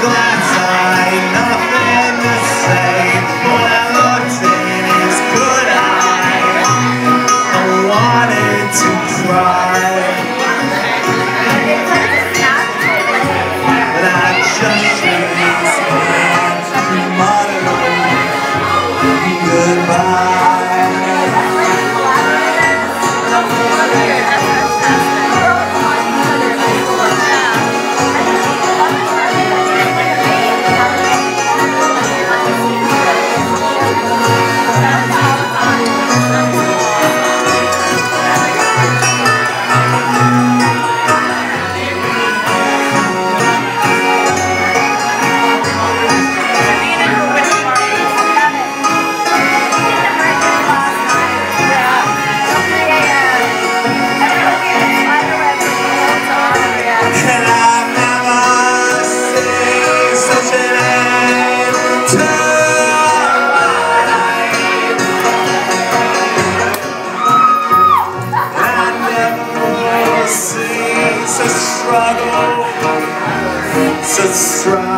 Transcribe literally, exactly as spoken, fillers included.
glass eye, nothing to say. When I looked in his good eye, I wanted to cry, but I just shook his hand and muttered goodbye. To struggle, to strive.